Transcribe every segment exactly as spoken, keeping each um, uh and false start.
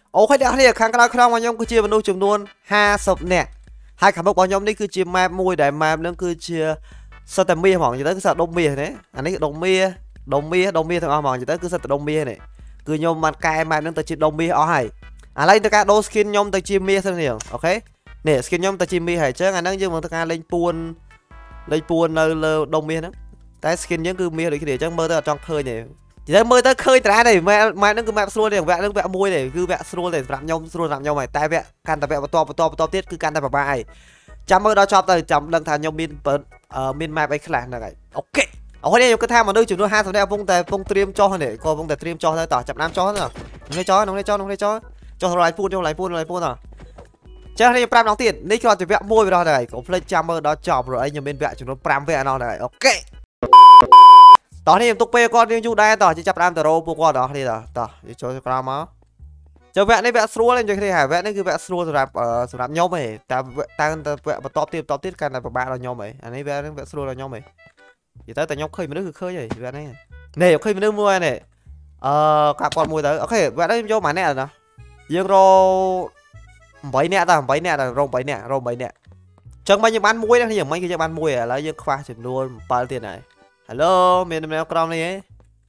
អូខេអ្នកនេះខាងក្រៅខ្នងរបស់ខ្ញុំគឺជាមនុស្សចំនួនห้าสิบនាក់ហើយខាងមុខរបស់ខ្ញុំនេះគឺជា map មួយដែល map ហ្នឹងគឺជាសិតតែមាសហ្មងនិយាយទៅគឺសិតដុំមាសណាអានេះដុំមាសដុំមាសដុំមាសទាំងអស់ហ្មងនិយាយទៅគឺសិតតែដុំមាសនេះគឺខ្ញុំបានកែ map ហ្នឹងទៅជាដុំមាសអស់ហើយឥឡូវទៅការដូរ skin ខ្ញុំទៅជាមាសទៅនេះអូខេនេះ skin ខ្ញុំទៅជាមាសហើយអញ្ចឹងអាហ្នឹងយើងមកទៅការលេងពួនលេងពួននៅលើដុំមាសហ្នឹងតែ skin យើងគឺមាសដូចគ្នាអញ្ចឹងមើលទៅអត់ចង់ឃើញទេនិយាយមើលទៅឃើញតារាទេ map ហ្នឹងគឺ map ស្រួលទេវគ្គហ្នឹងវគ្គមួយទេគឺវគ្គស្រួលទេសម្រាប់ខ្ញុំស្រួលសម្រាប់ខ្ញុំហើយតែវគ្គកាន់តែវគ្គបន្តបន្តបន្តទៀតគឺកាន់តែពិបាកហើយចាំមើលដល់ចប់ទៅចាំដឹងថាខ្ញុំមានមាន map អីខ្លះហ្នឹងហើយអូខេអូនេះខ្ញុំគិតថាមនុស្សចំនួនห้าสิบនាក់កំពុងតែកំពុងត្រៀមចោះនេះក៏កំពុងតែត្រៀមចោះទៅតោះចាប់ដើមចោះទៅនេះចោះនោះនេះចោះនោះនេះចោះចោះរlạiពួនចោះរlạiពួនរlạiពួនតោះចេះនេះប្រាប់ម្ដងទៀតនេះគ្រាន់តែវគ្គមួយបណ្ដោះទៅហើយកុំភ្លេចចាំមើលដល់ចប់ព្រោះអីខ្ញុំមានវគ្គចំនួនห้าវគ្គអណោះទៅហើយអូខេតោះនេះខ្ញុំទុកពេលគាត់យើងយូរដែរតោះជិះចាប់ដើមទៅរោពួកគាត់ដល់គ្នាតោះតោះចូលក្រោមមកចូលវគ្គនេះវគ្គស្រួលនិយាយគ្នាហើយវគ្គនេះគឺវគ្គស្រួលសម្រាប់សម្រាប់ខ្ញុំឯងតែតែទៅវគ្គបន្តទៀតបន្តទៀតកាន់តែពិបាកដល់ខ្ញុំឯងអានេះវគ្គនេះវគ្គស្រួលដល់ខ្ញុំឯងនិយាយទៅតែខ្ញុំឃើញមនុស្សគឺឃើញហើយវគ្គនេះនេះឃើញមនុស្សមួយនេះអឺកាប់គាត់មួយទៅអូខេវគ្គនេះខ្ញុំយកម៉ាក់អ្នកណាយើងរោeightនាក់តើeightនាក់តើរោeightនាក់រោeightនាក់ចឹងមិនយើងបានមួយណាខ្ញុំមិនគឺយើងបានមួយឥឡូវយើងខ្វះចំនួនsevenទៀតហើយ Hello មានអ្នកក្រោមនេះហ៎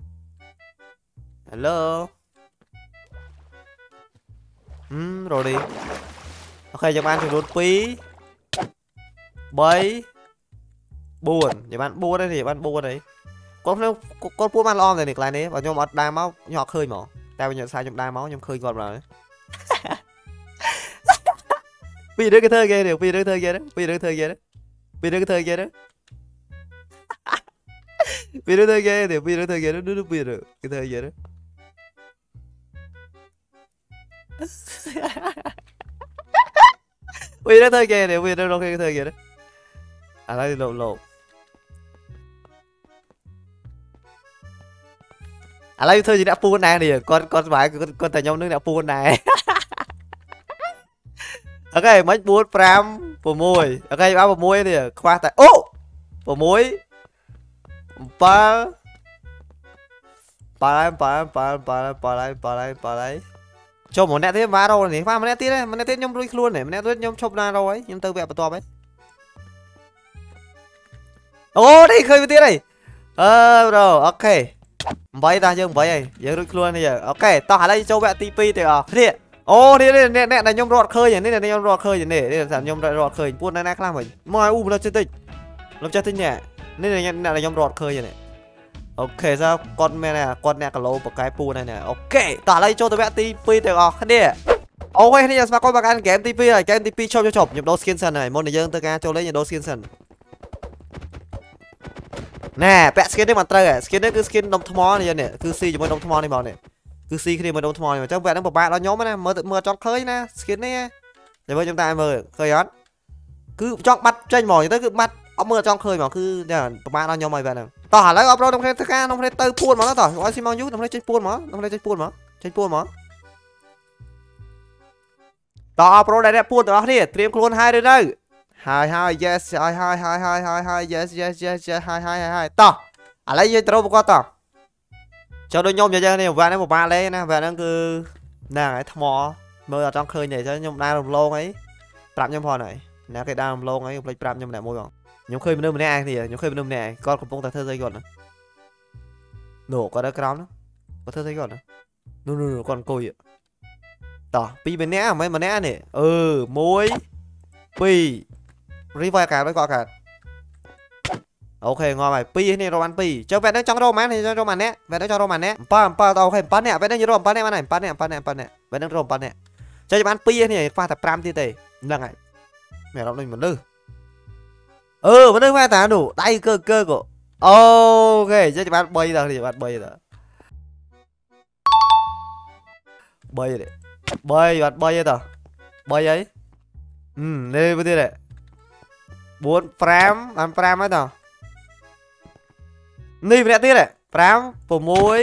Hello ហឹមរោឌីអូខេយើងបានចំនួនtwo three fourយើងបានfourទេយើងបានfourទេគាត់ខ្ញុំគាត់ពួនបានល្អតែនេះកន្លែងនេះបើខ្ញុំអត់ដើរមកខ្ញុំអត់ឃើញហ្មងតែបើខ្ញុំសាយខ្ញុំដើរមកខ្ញុំឃើញគាត់ម្ដងពីរគេធ្វើគេពីរគេធ្វើគេពីរគេធ្វើគេពីរគេធ្វើគេពីរគេធ្វើគេពីរគេធ្វើគេឌូពីរគេធ្វើគេពីរគេធ្វើគេពីរគេធ្វើគេអាឡៃលោកលោកឥឡូវធ្វើជាអ្នកពួនដែរនេះគាត់គាត់ស្បាយគាត់តែខ្ញុំនឹងអ្នកពួនដែរអូខេមិនfour five sixអូខេបានsixនេះខ្វះតែអូsix bảy bảy bảy bảy bảy bảy bảy bảyចូលmộtអ្នកទៀតបានរោនេះខ្វះម្នាក់ទៀតម្នាក់ទៀតខ្ញុំរួចខ្លួននេះម្នាក់ទៀតខ្ញុំឈប់ណារោហើយខ្ញុំទៅវគ្គបន្ទាប់ហើយអូនេះឃើញទៀតហើយអឺប្រូអូខេeightតាយើងeightហើយយើងរួចខ្លួននេះអូខេតោះឥឡូវចូលវគ្គទីtwoទៅអស់គ្នាអូនេះនេះអ្នកដែលខ្ញុំរត់ឃើញនេះខ្ញុំរត់ឃើញនេះនេះខ្ញុំរត់ឃើញពួននៅណាខ្លះមិញមកអូមកចិត្តតិចលោកចេះតិចនេះនេះអ្នកដែលខ្ញុំរត់ឃើញនេះអូខេsaoគាត់មែនណាគាត់អ្នកគីឡូបកែពួនហើយណាអូខេតោះឥឡូវចូលទៅវគ្គទីtwoទៅអស់គ្នាអូខេនេះស្វាគមន៍មកកាន់ហ្គេមទីtwoហើយហ្គេមទីtwoឈប់ឈប់ខ្ញុំដូរ skin សិនហើយមុននឹងយើងទៅការចូលលេងខ្ញុំដូរ skin សិនណែពាក់ skin នេះមិនត្រូវហ៎ skin នេះគឺ skin ដុំថ្មនេះនេះគឺ C ជាមួយដុំថ្មនេះមកនេះគឺ C គ្នាមួយដុំថ្មនេះអញ្ចឹងវគ្គហ្នឹងពិបាកដល់ខ្ញុំណាមើលមើលចង់ឃើញណា skin នេះតែមើលខ្ញុំតែមើលឃើញអត់គឺចង់បាត់ចេញហ្មងទៅគឺបាត់អត់មើលចង់ឃើញហ្មងគឺពិបាកដល់ខ្ញុំហើយវគ្គហ្នឹងតោះឥឡូវអបរោក្នុងគ្នាធ្វើការក្នុងគ្នាទៅពួនហ្មងតោះឲ្យស៊ីម៉ងយូក្នុងគ្នាចេញពួនហ្មងក្នុងគ្នាចេញពួនហ្មងចេញពួនហ្មងតោះអបរោដែលអ្នកពួនទាំងអស់គ្នាត្រៀមខ្លួនហើយឬនៅហើយហើយ yes ហើយហើយហើយហើយហើយហើយ yes yes yes yes ហើយហើយហើយតោះឥឡូវយើងត្រូវប្រកបតោះចូលដូចខ្ញុំនិយាយនេះវគ្គហ្នឹងពិបាកលេងណាវគ្គហ្នឹងគឺហ្នឹងហើយថ្មមើលអត់ចង់ឃើញទេអញ្ចឹងខ្ញុំដើររំលងអីប្រាប់ខ្ញុំផងហើយណាគេដើររំលងអីខ្ញុំភ្លេចប្រាប់ខ្ញុំម្នាក់មួយបងខ្ញុំឃើញមនុស្សម្នាក់ឯគ្នាខ្ញុំឃើញមនុស្សម្នាក់ឯងគាត់កំពុងតែធ្វើស្អីគាត់នោះគាត់នៅក្រោមគាត់ធ្វើស្អីគាត់នោះនោះគាត់អង្គុយតោះពីរម្នាក់មិនម្នាក់នេះអឺone two revive កាត់ទៅគាត់កាត់អូខេងំហើយពីរនេះរកបានពីរចុះវគ្គហ្នឹងចង់រកម៉ាននេះចង់រកម៉ានអ្នកវគ្គហ្នឹងចង់រកម៉ានអ្នក7 7អូខេ7អ្នកវគ្គហ្នឹងយើងរក7អ្នកបានហើយ7អ្នក7អ្នក7អ្នកវគ្គហ្នឹងរក7អ្នកចុះបានពីរនេះខ្វះតែfiveទៀតទេហ្នឹងហើយមានអារម្មណ៍ដូចមនុស្សអឺមនុស្សមកតានោះដៃកើកើក៏អូខេចុះបាន3ដល់នេះបាន3ដល់3ទេ3បាន3ទេត3ហើយអឺនេះទៅទៀតទេfour fiveបានfiveហើយតនេះម្នាក់ទៀតfive six 6ហើយ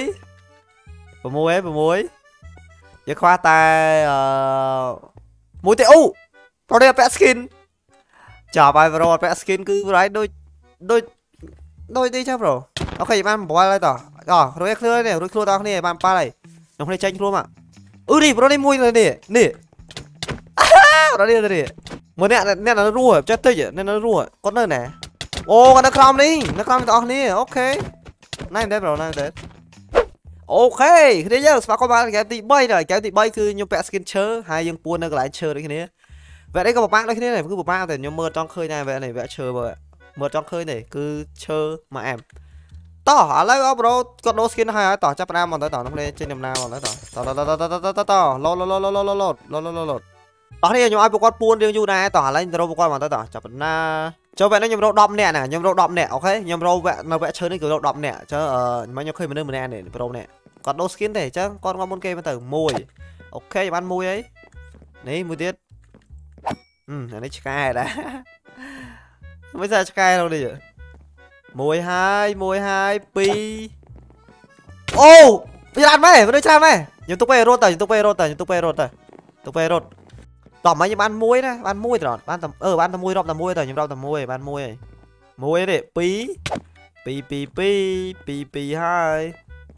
6យើងខ្វះតែអឺមួយទេអូប្រហែលពាក់ skin ចាប់ហើយប្រូពាក់ skin គឺប្រហែលដូចដូចដូចនេះចាប្រូអូខេបានeightហើយតោះរួចខ្លួននេះរួចខ្លួនដល់គ្នាបានsevenហើយខ្ញុំគ្នាចេញខ្លួនមក ừ đi pro đi mui này nè nè pro đi nè một nè nè nó rùa chết tới vậy nên nó rùa con nơi nè ô con nó crom đi nó crom to nè ok này đấy rồi này đấy ok thế giờ phải có ba cái tị bay rồi cái tị bay cứ nhung pet skin chơi hai dương buôn nó lại chơi đấy cái này vậy đấy có một bác đấy cái này cứ một bác thì nhung mơ trong khơi này vậy này vẽ chơi rồi mơ trong khơi này cứ chơi mà em tỏ lấy bro con đô skin hai tỏ chấp nam còn tới tỏ nó lên trên niềm nào còn tới tỏ tỏ tỏ tỏ tỏ tỏ tỏ tỏ lô lô lô lô lô lô lô lô lô lô lô tỏ thì nhung ai một con buôn riêng du này tỏ lấy rô một con còn tới tỏ chấp na cho vậy nó nhung rô đom nè nè nhung rô đom nè ok nhung rô vẽ nó vẽ chơi đến kiểu rô đom nè chứ ờ mà nhung khơi mình nơi mình nè này pro nè còn đô skin để chứ con ngon môn kê mà từ mùi ok ăn mùi ấy đấy mùi tiết ừ này sky đã bây giờ sky đâu đi vậy mùi hai mùi hai pi ô bây giờ ăn mày bây giờ ăn mày nhiều tụi bay rốt rồi tụi bay rốt rồi tụi bay rốt rồi tụi bay rốt tỏ mấy như ăn muối đấy ăn muối rồi ăn tầm ờ ăn tầm muối rộng tầm muối rồi nhưng rộng tầm muối ăn muối muối đấy pi pi pi pi pi pi hai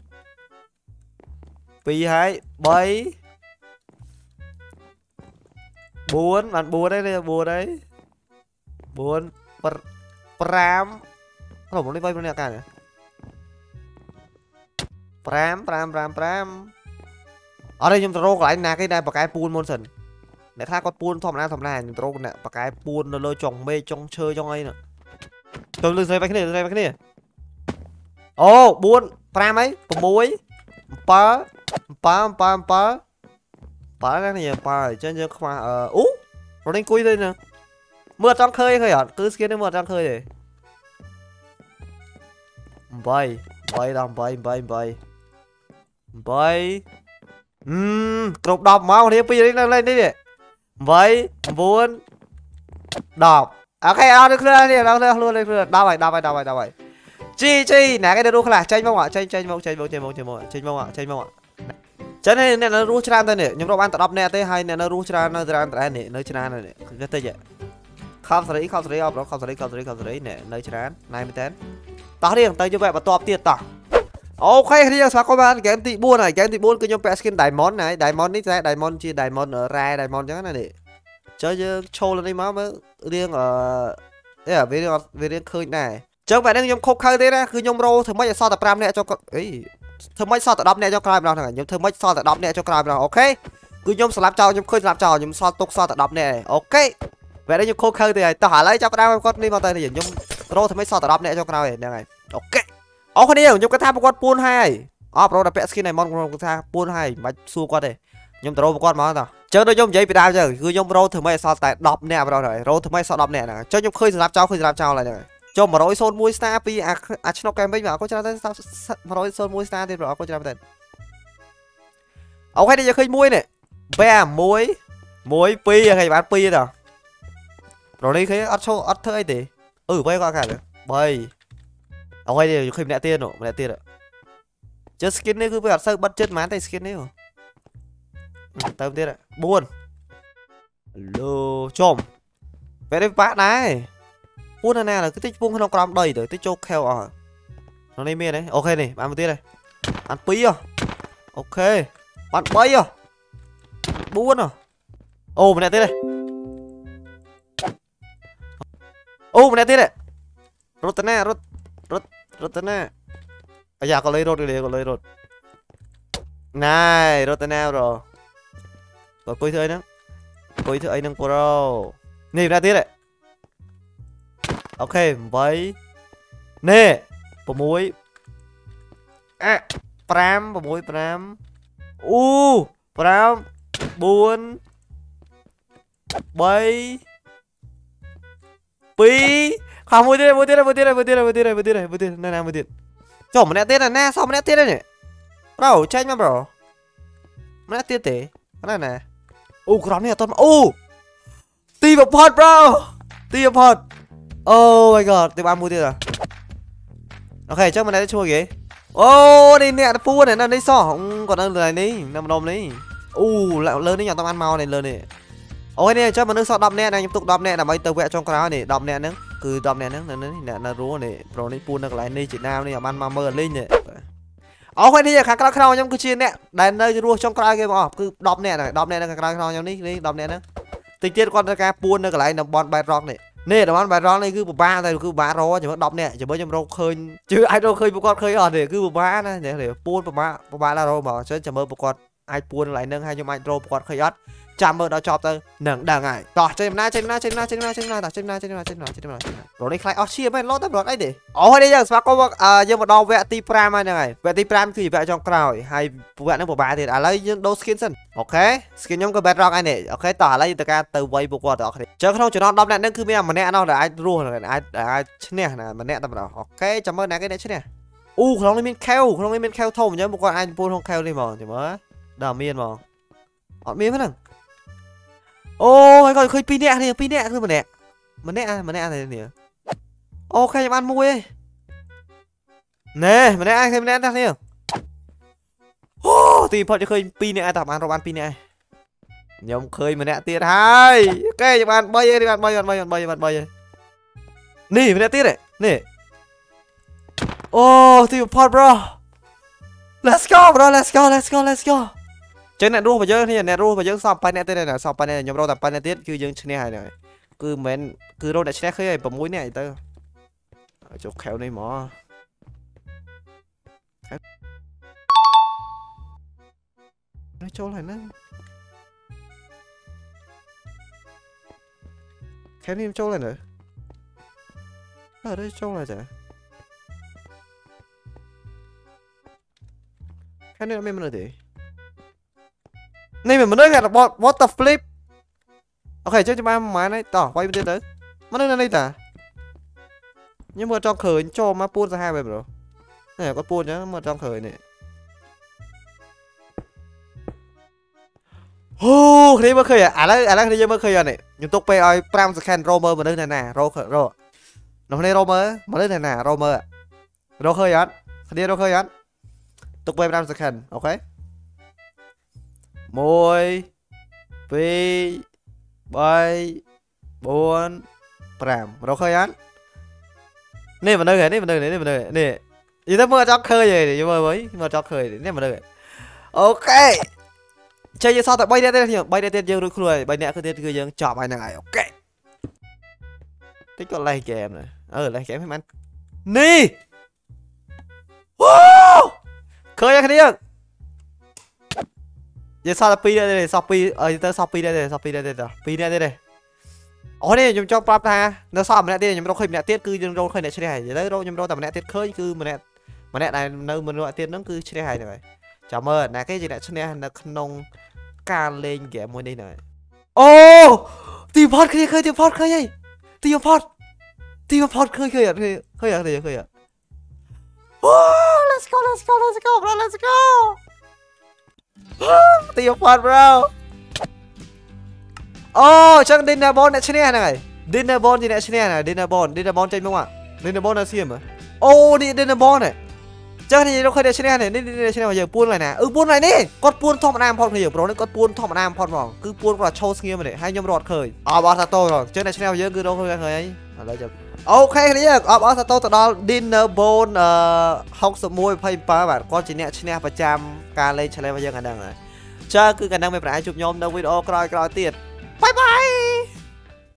pi hai bảy bốn bạn bốn đấy bốn đấy bốn pram không muốn đi vay bên này cả pram pram pram pram ở đây chúng ta rô lại nè cái này bạc cái pool môn sần để tha con pool thòm na thòm na chúng ta rô nè bạc cái pool nó lôi trồng mê trong chơi trong ấy nè tôi lưng dây cái này dây cái này ô buôn pram ấy muối pa pa pa pa pa cái này pa trên trên khoa ờ ú rồi đánh cùi đây nè mưa trong khơi thôi à cứ skin nó mưa trong khơi này bay bay đang bay bay bay bay ừm cột đọc máu đi pi lên lên đi bay bốn đọc ok ao được rồi đi đâu luôn lên luôn đau vậy đau vậy đau vậy đau vậy chi chi nè cái đồ là tranh mông ạ tranh tranh mông tranh mông tranh mông tranh mông tranh mông ạ tranh mông ạ cho nên nè nó rú chran thôi nè nhưng mà bạn tập đọc nè tới hay nè nó rú chran nó chran tại nè nơi chran này cái tới vậy không xử lý không xử lý không không xử lý không xử lý không xử lý nè nơi chran này mới tên tao đi tới như vậy mà top tiền tao ok thì giờ sao các bạn cái em tị buôn này cái em tị buôn cứ nhom pet skin diamond này diamond nít ra diamond chia diamond ở ra diamond chẳng này nè chơi chứ show lên đi má mới riêng ở đây ở về về riêng khơi này chứ vậy nên nhom khô khơi thế ra cứ nhom rô thử mấy so tập ram nè cho ấy thử mấy so tập đập nè cho cài nào thằng nhom thử mấy so tập đập nè cho cài nào ok cứ nhom slap trò nhom khơi slap trò nhom so tục so tập đập nè ok vậy đây nhom khô khơi thì tao hả lấy cho ram con đi vào tay thì nhom rô thử mấy so tập đập nè cho cài này này ok ô con đi nhom cái tham một con pool hai à pro đã pet skin này mon con tham pool hai mà xua qua đây nhom rô một con mà tao chơi đôi nhom giấy bị đau chứ cứ nhom rô thử mấy so tại đập nè vào rồi rô thử mấy so đập nè nè cho nhom khơi slap trò khơi slap trò lại này cho mà rồi son mui star pi à à nó kem mấy mà có cho nó mà rồi son mui star thì rồi có cho nó tên ông hay đi cho khơi mui này ve muối muối pi hay bán pi rồi rồi đi cái ắt show ắt thôi thì ừ bay qua cả được bay ông hay đi khơi mẹ tiền rồi mẹ tiền rồi chứ skin này cứ phải sơ bắt chết mán tay skin này rồi tao tiền rồi buồn lô chôm về đây bạn này buôn này là cái tích buông không còn đầy rồi tích chô keo à nó đây miên đấy ok này bạn một tí này ăn pí à ok bạn bay à buôn à ô mình lại thế này ô mình lại thế này rốt tên nè rốt rốt rốt tên nè bây giờ có lấy rốt đi có lấy rốt này rốt tên nè rồi có coi thôi nữa coi thôi nâng pro nhìn ra tí này ok với nè bộ muối à pram bộ muối pram u pram buôn bay pi không mua tiền mua tiền mua tiền mua tiền mua tiền mua tiền mua tiền này nào mua tiền cho một nét tiền này nè sao một nét tiền này nhỉ bro tranh mà bro một nét tiền thế cái này nè u cái đó này là toàn u ti vào pot bro ti vào pot oh my god tôi bán mua tiền à ok chắc mình đã chua kìa ô đi nè phu này nó đi so không còn ăn này đi nằm đom đi u lại lớn đi nhỏ tao ăn mau này lớn này ok nè chắc mà nước so đậm nè này tục đậm nè là mấy tờ vẽ trong cái này đậm nè nữa cứ đậm nè nữa nè nè là rú này pro này phu nó lại đi chị nào đi ăn mà mơ lên nhỉ អូខេនេះខាងក្រៅខ្នងខ្ញុំគឺជាអ្នកដែលនៅរស់ចុងក្រោយគេបងគឺដប់អ្នកហ្នឹងដប់អ្នកនៅខាងក្រៅខ្នងខ្ញុំនេះនេះដប់អ្នកហ្នឹងតិចទៀតគាត់ត្រូវការពួននៅកន្លែងតំបន់បែតរ៉ុកនេះនេះតំបន់បែតរ៉ុកនេះគឺពិបាកតែគឺពិបាករកជាមួយដប់អ្នកជាមួយខ្ញុំរកឃើញជឿអាចរកឃើញពួកគាត់ឃើញអត់ទេគឺពិបាកណានេះពួនពិបាកពិបាកដល់រកបងអញ្ចឹងចាំមើលពួកគាត់អាចពួនកន្លែងហ្នឹងហើយខ្ញុំអាចរកពួកគាត់ឃើញអត់ចាំមើលដល់ចប់ទៅនឹងដឹងហើយតោះចេញដំណើរចេញដំណើរចេញដំណើរចេញដំណើរចេញដំណើរចេញដំណើរចេញដំណើរចេញដំណើរចេញដំណើរចេញដំណើររកនេះខ្លាយអស់ឈាមមែនលោតតែរត់អីទេអូហើយនេះយើងស្វាគមន៍យើងមកដល់វគ្គទីប្រាំហើយហ្នឹងហើយវគ្គទីប្រាំគឺជាវគ្គចុងក្រោយហើយវគ្គហ្នឹងពិបាកទៀតឥឡូវយើងដូរ skin សិនអូខេ skin ខ្ញុំក៏ bedrock ហើយនេះអូខេតោះឥឡូវយើងទៅការទៅវាយពួកគាត់ទាំងអស់គ្នាជើក្នុងចំណោមដប់អ្នកហ្នឹងគឺមានម្នាក់នោះដែលអាចរស់អាចអាចឈ្នះណាម្នាក់តែម្ដងអូខេចាំមើលណាគេអ្នកឈ្នះអូក្នុងនេះមាន kheo ក្នុងនេះមាន kheo ធំអញ្ចឹងពួកគាត់អាចពួនក្នុង kheo នេះហ្មងចាំមើលដល់មានហ្មងអត់មានហ្នឹងអូហើយគាត់ឃើញពីរនាក់នេះពីរនាក់គឺម្នាក់ម្នាក់ម្នាក់នេះអូខេខ្ញុំបានមួយឯងណែម្នាក់ឯងឃើញម្នាក់នេះអូទីផុតឃើញពីរនាក់តែបានរកបានពីរនាក់ខ្ញុំឃើញម្នាក់ទៀតហើយអូខេខ្ញុំបានបីឯងបានបីបានបីបានបីបានបីឯងនេះម្នាក់ទៀតនេះអូទីផុត bro let's go bro let's go let's go let's goចឹងអ្នករស់របស់យើងនេះអ្នករស់របស់យើងសពបាយអ្នកទៀតណាសពបាយអ្នកខ្ញុំរកតែបាយអ្នកទៀតគឺយើងឈ្នះហើយហ្នឹងគឺមិនមែនគឺរកអ្នកឈ្នះឃើញហើយ6នាក់ទៅចុះខែវនេះមកនេះចូលហើយហ្នឹងខែវនេះចូលហើយនៅអើនេះចូលហើយចាខែវនេះអត់មានមនុស្សទេនេះមិនមនុស្សគេ what the flip អូខេចុះចាំបានប្រហែលហើយតោះវាយទៅទៅមនុស្សនៅនេះតាខ្ញុំមើលចង់ឃើញចូលមកពួនសាហាវបែបនេះគាត់ពួនអញ្ចឹងមើលចង់ឃើញនេះអូគ្នាមើលឃើញឥឡូវឥឡូវគ្នាយើងមើលឃើញអត់នេះខ្ញុំទុកពេលឲ្យ5 second រោមើលមនុស្សនៅណារោរោនោះគ្នារោមើលមនុស្សនៅណារោមើលរោឃើញអត់គ្នារោឃើញអត់ទុកពេល5 second អូខេមួយពីរបីបួនប្រាំរកឃើញអត់នេះមនុស្សនេះមនុស្សនេះមនុស្សនេះយីទៅមើលអត់ចង់ឃើញទេយីមើលមើលអត់ចង់ឃើញនេះមនុស្សអូខេចេះយើងសល់តែ3នាក់ទៀតខ្ញុំ3នាក់ទៀតយើងរួចខ្លួនហើយ3នាក់គឺទៀតគឺយើងចប់ហើយហ្នឹងហើយអូខេតិចក៏លេងហ្គេមអឺលេងហ្គេមហ្នឹងបាននេះវ៉ាឃើញគ្នាយើងសល់តែ2នាក់ទេសោះ2អីទៅសោះ2នាក់ទេសោះ2នាក់ទេ2នាក់ទេអូនេះខ្ញុំចង់ប្រាប់ថានៅសល់ម្នាក់ទៀតខ្ញុំរកឃើញម្នាក់ទៀតគឺយើងរកឃើញអ្នកឈ្នះហើយឥឡូវរកខ្ញុំរកតែម្នាក់ទៀតឃើញគឺម្នាក់ម្នាក់ដែលនៅម្នាក់ទៀតហ្នឹងគឺឈ្នះហើយហ្នឹងហើយចាំមើលណាគេជាអ្នកឈ្នះនៅក្នុងការលេងហ្គេមមួយនេះហ្នឹងអូទីផតគ្នាឃើញទីផតឃើញហីទីផតទីផតឃើញឃើញអត់ឃើញឃើញអត់ឃើញអត់អូ let's go let's go let's go bro let's goตีฟอด bro អូចឹង dinner ball អ្នកឈ្នះហ្នឹងហើយ dinner ball ជាអ្នកឈ្នះណា dinner ball dinner ball ចេញមក dinner ball នៅសៀមអូនេះ dinner ball នេះចឹងនេះរកឃើញអ្នកឈ្នះនេះនេះឈ្នះមកយើងពួនហើយណាអឺពួនហើយនេះគាត់ពួនធម្មតាផុតគ្នា bro នេះគាត់ពួនធម្មតាផុតហ្មងគឺពួនគាត់ឈោស្ងៀមនេះហើយខ្ញុំរត់ឃើញអបអសាតូចឹងអ្នកឈ្នះមកយើងគឺរកឃើញឃើញហើយឥឡូវចាំអូខេគ្នាអបអសាតូទៅដល់ dinner ball អឺหกสิบเอ็ด ยี่สิบเจ็ดបាទគាត់ជាអ្នកឈ្នះប្រចាំការលេង challenge របស់យើងអាហ្នឹងហើយចាគឺកាលហ្នឹងមានប្រហែលជួបខ្ញុំនៅវីដេអូក្រោយៗទៀតបាយបាយ